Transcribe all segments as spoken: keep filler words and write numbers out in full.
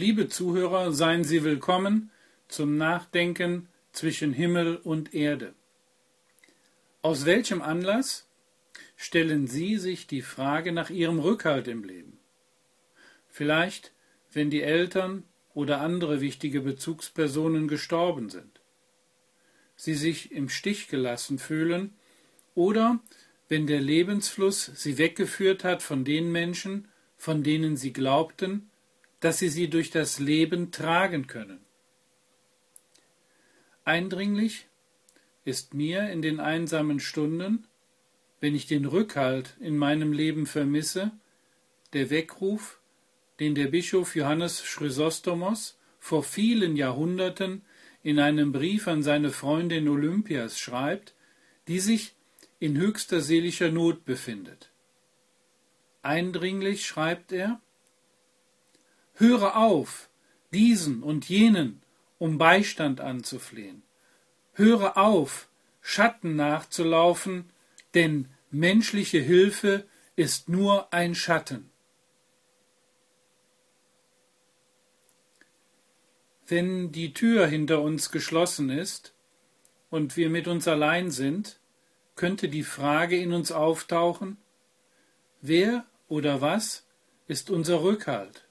Liebe Zuhörer, seien Sie willkommen zum Nachdenken zwischen Himmel und Erde. Aus welchem Anlass stellen Sie sich die Frage nach Ihrem Rückhalt im Leben? Vielleicht, wenn die Eltern oder andere wichtige Bezugspersonen gestorben sind, Sie sich im Stich gelassen fühlen oder wenn der Lebensfluss Sie weggeführt hat von den Menschen, von denen Sie glaubten, dass Sie sie durch das Leben tragen können. Eindringlich ist mir in den einsamen Stunden, wenn ich den Rückhalt in meinem Leben vermisse, der Weckruf, den der Bischof Johannes Chrysostomos vor vielen Jahrhunderten in einem Brief an seine Freundin Olympias schreibt, die sich in höchster seelischer Not befindet. Eindringlich schreibt er: Höre auf, diesen und jenen um Beistand anzuflehen. Höre auf, Schatten nachzulaufen, denn menschliche Hilfe ist nur ein Schatten. Wenn die Tür hinter uns geschlossen ist und wir mit uns allein sind, könnte die Frage in uns auftauchen: Wer oder was ist unser Rückhalt?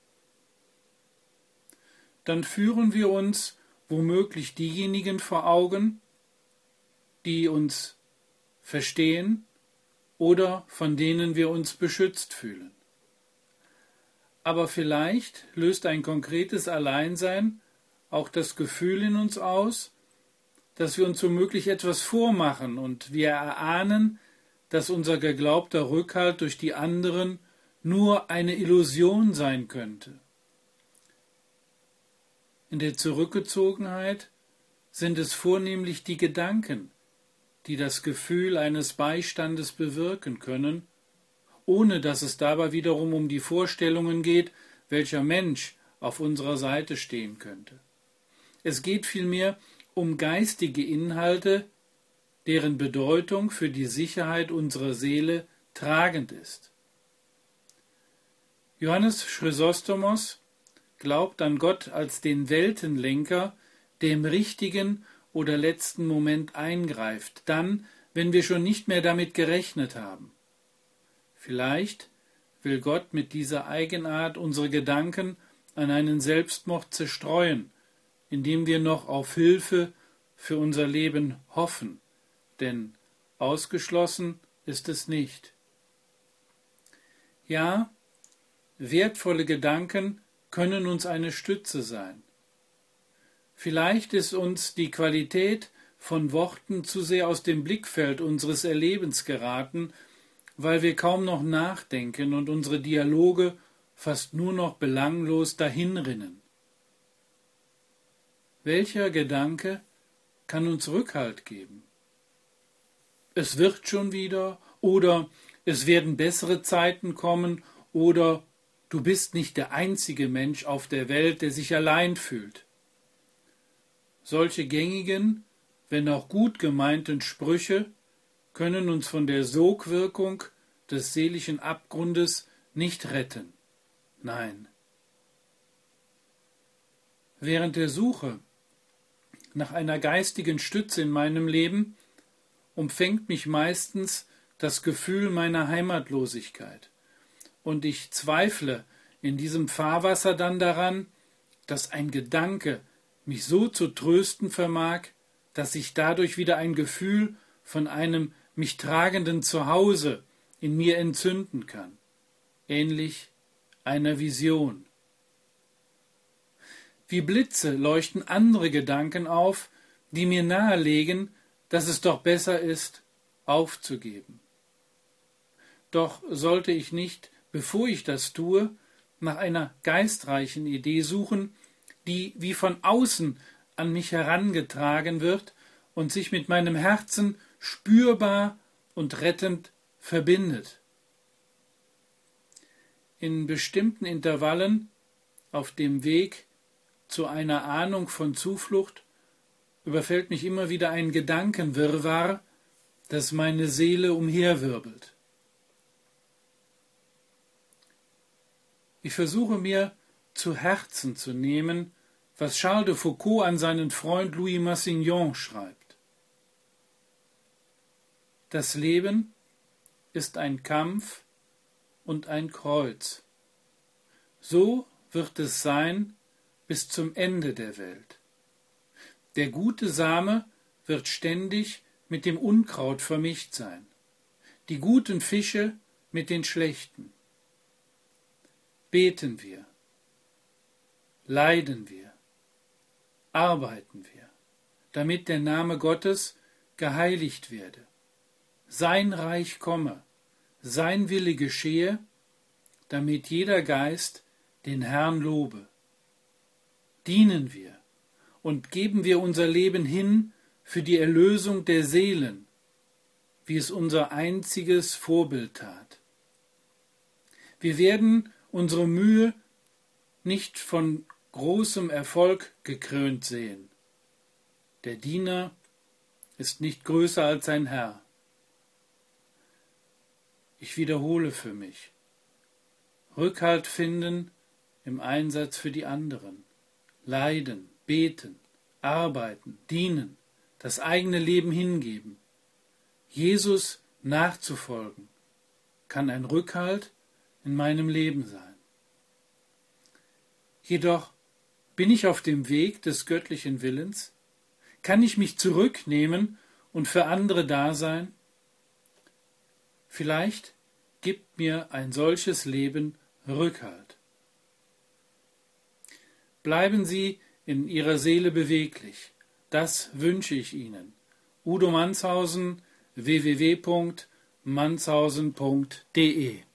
Dann führen wir uns womöglich diejenigen vor Augen, die uns verstehen oder von denen wir uns beschützt fühlen. Aber vielleicht löst ein konkretes Alleinsein auch das Gefühl in uns aus, dass wir uns womöglich etwas vormachen und wir erahnen, dass unser geglaubter Rückhalt durch die anderen nur eine Illusion sein könnte. In der Zurückgezogenheit sind es vornehmlich die Gedanken, die das Gefühl eines Beistandes bewirken können, ohne dass es dabei wiederum um die Vorstellungen geht, welcher Mensch auf unserer Seite stehen könnte. Es geht vielmehr um geistige Inhalte, deren Bedeutung für die Sicherheit unserer Seele tragend ist. Johannes Chrysostomos glaubt an Gott als den Weltenlenker, der im richtigen oder letzten Moment eingreift, dann, wenn wir schon nicht mehr damit gerechnet haben. Vielleicht will Gott mit dieser Eigenart unsere Gedanken an einen Selbstmord zerstreuen, indem wir noch auf Hilfe für unser Leben hoffen, denn ausgeschlossen ist es nicht. Ja, wertvolle Gedanken können uns eine Stütze sein. Vielleicht ist uns die Qualität von Worten zu sehr aus dem Blickfeld unseres Erlebens geraten, weil wir kaum noch nachdenken und unsere Dialoge fast nur noch belanglos dahinrinnen. Welcher Gedanke kann uns Rückhalt geben? Es wird schon wieder, oder es werden bessere Zeiten kommen, oder du bist nicht der einzige Mensch auf der Welt, der sich allein fühlt. Solche gängigen, wenn auch gut gemeinten Sprüche können uns von der Sogwirkung des seelischen Abgrundes nicht retten. Nein. Während der Suche nach einer geistigen Stütze in meinem Leben umfängt mich meistens das Gefühl meiner Heimatlosigkeit. Und ich zweifle in diesem Fahrwasser dann daran, dass ein Gedanke mich so zu trösten vermag, dass sich dadurch wieder ein Gefühl von einem mich tragenden Zuhause in mir entzünden kann, ähnlich einer Vision. Wie Blitze leuchten andere Gedanken auf, die mir nahelegen, dass es doch besser ist, aufzugeben. Doch sollte ich nicht, bevor ich das tue, nach einer geistreichen Idee suchen, die wie von außen an mich herangetragen wird und sich mit meinem Herzen spürbar und rettend verbindet. In bestimmten Intervallen auf dem Weg zu einer Ahnung von Zuflucht überfällt mich immer wieder ein Gedankenwirrwarr, das meine Seele umherwirbelt. Ich versuche mir zu Herzen zu nehmen, was Charles de Foucault an seinen Freund Louis Massignon schreibt. Das Leben ist ein Kampf und ein Kreuz. So wird es sein bis zum Ende der Welt. Der gute Same wird ständig mit dem Unkraut vermischt sein, die guten Fische mit den schlechten. Beten wir, leiden wir, arbeiten wir, damit der Name Gottes geheiligt werde, sein Reich komme, sein Wille geschehe, damit jeder Geist den Herrn lobe. Dienen wir und geben wir unser Leben hin für die Erlösung der Seelen, wie es unser einziges Vorbild tat. Wir werden unsere Mühe nicht von großem Erfolg gekrönt sehen. Der Diener ist nicht größer als sein Herr. Ich wiederhole für mich. Rückhalt finden im Einsatz für die anderen. Leiden, beten, arbeiten, dienen, das eigene Leben hingeben. Jesus nachzufolgen, kann ein Rückhalt in meinem Leben sein. Jedoch bin ich auf dem Weg des göttlichen Willens? Kann ich mich zurücknehmen und für andere da sein? Vielleicht gibt mir ein solches Leben Rückhalt. Bleiben Sie in Ihrer Seele beweglich. Das wünsche ich Ihnen. Udo Manshausen, w w w punkt manshausen punkt de